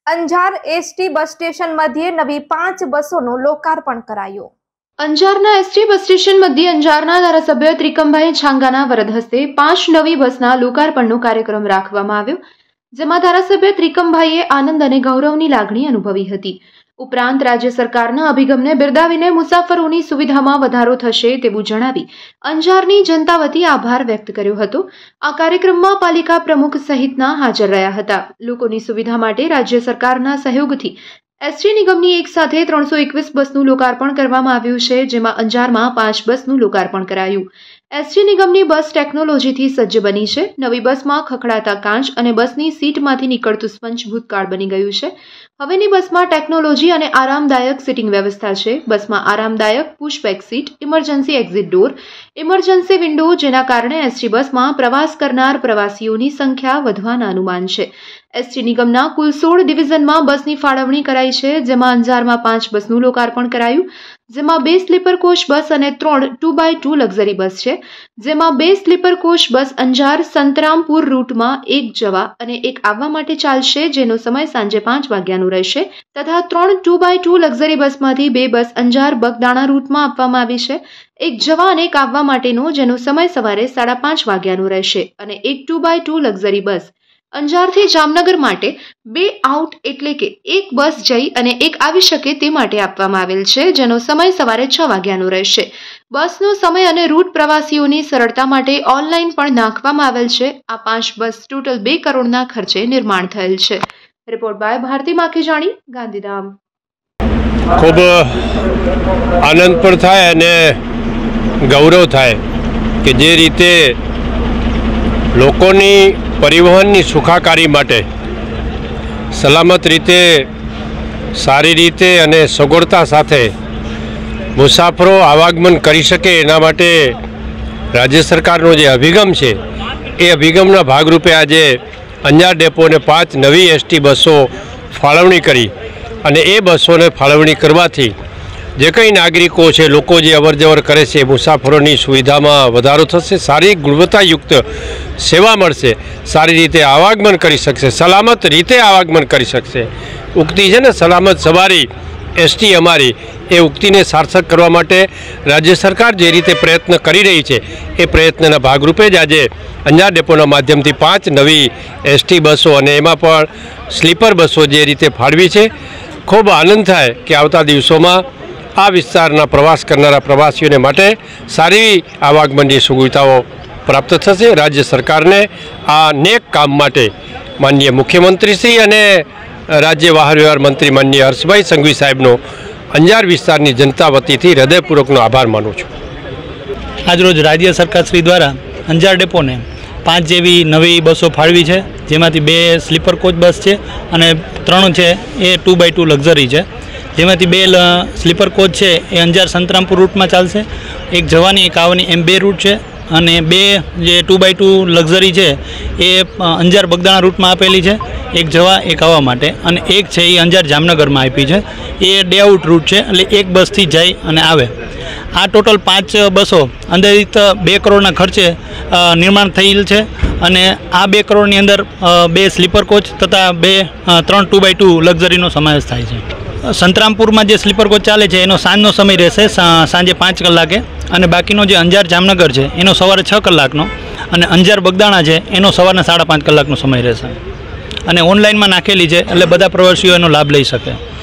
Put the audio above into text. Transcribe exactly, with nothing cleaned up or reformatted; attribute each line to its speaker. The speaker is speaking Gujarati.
Speaker 1: અંજાર એસટી બસ સ્ટેશન મધ્યે નવી પાંચ બસોનું લોકાર્પણ કરાયું।
Speaker 2: અંજારના એસટી બસ સ્ટેશન મધ્યે અંજારના ધારાસભ્ય ત્રિકમભાઈ છાંગાના વરદ હસ્તે પાંચ નવી બસના લોકાર્પણનો કાર્યક્રમ રાખવામાં આવ્યો, જેમાં ધારાસભ્ય ત્રિકમભાઈએ આનંદ અને ગૌરવની લાગણી અનુભવી હતી। ઉપરાંત રાજ્ય સરકારના અભિગમને બિરદાવીને મુસાફરોની સુવિધામાં વધારો થશે તેવું જણાવી અંજારની જનતા વતી આભાર વ્યક્ત કર્યો હતો। આ કાર્યક્રમમાં પાલિકા પ્રમુખ સહિતના હાજર રહ્યા હતા। લોકોની સુવિધા માટે રાજ્ય સરકારના સહયોગથી એસટી નિગમની એક સાથે ત્રણસો એકવીસ બસનું લોકાર્પણ કરવામાં આવ્યું છે, જેમાં અંજારમાં પાંચ બસનું લોકાર્પણ કરાયું। એસટી નિગમની બસ ટેકનોલોજીથી સજ્જ બની છે। નવી બસમાં ખખડાતા કાચ અને બસની સીટમાંથી નીકળતું સ્પંજ ભૂતકાળ બની ગયું છે। હવેની બસમાં ટેકનોલોજી અને આરામદાયક સીટિંગ વ્યવસ્થા છે। બસમાં આરામદાયક pushback seat, emergency exit door, emergency window, જેના કારણે એસટી બસમાં પ્રવાસ કરનાર પ્રવાસીઓની સંખ્યા વધવાના અનુમાન છે। એસટી નિગમના કુલ સોળ ડિવિઝનમાં બસની ફાળવણી કરાઈ છે, જેમાં અંજારમાં પાંચ બસનું લોકાર્પણ કરાયું, જેમાં બે સ્લીપર કોચ બસ અને ત્રણ two by two luxury bus છે, જેમાં બે sleeper coach bus Anjar Santrampur રૂટમાં એક જવા અને એક આવવા માટે ચાલશે, જેનો સમય સાંજે પાંચ વાગ્યાનો રહેશે, તથા ત્રણ ટુ બાય ટુ લક્ઝરી બસમાંથી બે બસ અંજાર બગદાણા રૂટમાં આપવામાં આવી છે, એક જવા અને એક આવવા માટેનો, જેનો સમય સવારે સાડા પાંચ વાગ્યાનો રહેશે, અને એક two by two luxury bus અંજારથી જામનગર માટે બે આઉટ એટલે કે એક બસ જઈ અને એક આવી શકે તે માટે આપવામાં આવેલ છે, જેનો સમય સવારે છ વાગ્યાનો રહેશે। બસનો સમય અને રૂટ પ્રવાસીઓની સરળતા માટે ઓનલાઈન પણ નાખવામાં આવેલ છે। આ પાંચ બસ ટોટલ બે કરોડના ખર્ચે નિર્માણ થયેલ છે। Report by Bharati Makhijani, Gandhidham.
Speaker 3: ખૂબ આનંદ પણ થાય અને ગૌરવ થાય કે જે રીતે લોકોની પરિવહનની સુખાકારી માટે સલામત રીતે, સારી રીતે અને સગવડતા સાથે મુસાફરો આવાગમન કરી શકે એના માટે રાજ્ય સરકારનો જે અભિગમ છે એ અભિગમના ભાગરૂપે આજે અંજાર ડેપોને પાંચ નવી એસટી બસો ફાળવણી કરી અને એ બસોને ફાળવણી કરવાથી જે કંઈ નાગરિકો છે, લોકો જે અવરજવર કરે છે, મુસાફરોની સુવિધામાં વધારો થશે, સારી ગુણવત્તાયુક્ત સેવા મળશે, સારી રીતે આવાગમન કરી શકશે, સલામત રીતે આવાગમન કરી શકશે। ઉક્તિ છે ને, સલામત સવારી એસટી અમારી, એ ઉક્તિને સાર્થક કરવા માટે રાજ્ય સરકાર જે રીતે પ્રયત્ન કરી રહી છે એ પ્રયત્નના ભાગરૂપે જ આજે અંજાર ડેપોના માધ્યમથી પાંચ નવી એસટી બસો અને એમાં પણ સ્લીપર બસો જે રીતે ફાળવી છે, ખૂબ આનંદ થાય કે આવતા દિવસોમાં આ વિસ્તારના પ્રવાસ કરનારા પ્રવાસીઓને માટે સારી આવાગમનની સુવિધાઓ પ્રાપ્ત થશે। રાજ્ય સરકારને આ નેક કામ માટે માનનીય મુખ્યમંત્રીશ્રી અને રાજ્ય વાહન વ્યવહાર મંત્રી માનનીય હર્ષભાઈ સંઘવી સાહેબનો અંજાર વિસ્તારની જનતા વતીથી હૃદયપૂર્વકનો આભાર માનું છું।
Speaker 4: આજરોજ રાજ્ય સરકારશ્રી દ્વારા અંજાર ડેપોને પાંચ જેવી નવી બસો ફાળવી છે, જેમાંથી બે સ્લીપર કોચ બસ છે અને ત્રણ છે એ ટુ બાય ટુ લક્ઝરી છે, જેમાંથી બે સ્લીપર કોચ છે એ અંજાર સંતરામપુર રૂટમાં ચાલશે, એક જવાની એક આવવાની એમ બે રૂટ છે, અને બે જે ટુ બાય ટુ લક્ઝરી છે એ અંજાર બગદાણા રૂટમાં આપેલી છે, એક જવા એક આવવા માટે, અને એક છે એ અંજાર જામનગરમાં આપી છે, એ ડે આઉટ રૂટ છે, એટલે એક બસથી જાય અને આવે। આ ટોટલ પાંચ બસો અંદાજિત બે કરોડના ખર્ચે નિર્માણ થયેલ છે, અને આ બે કરોડની અંદર બે સ્લીપર કોચ તથા બે ત્રણ ટુ બાય ટુ લક્ઝરીનો સમાવેશ થાય છે। સંતરામપુરમાં જે સ્લીપર કોચ ચાલે છે એનો સાંજનો સમય રહેશે સાંજે પાંચ કલાકે, અને બાકીનો જે અંજાર જામનગર છે એનો સવારે છ કલાકનો, અને અંજાર બગદાણા છે એનો સવારના સાડા પાંચ કલાકનો સમય રહેશે, અને ઓનલાઈનમાં નાખેલી છે એટલે બધા પ્રવાસીઓ એનો લાભ લઈ શકે।